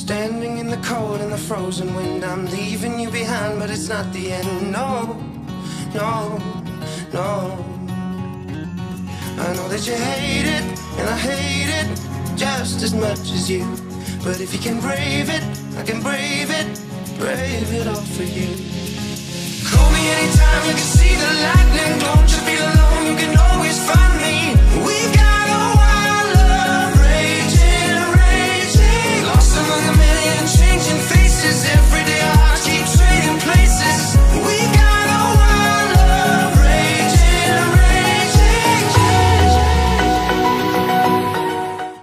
Standing in the cold and the frozen wind, I'm leaving you behind, but it's not the end. No, no, no. I know that you hate it, and I hate it just as much as you. But if you can brave it, I can brave it all for you. Call me anytime you can see the lightning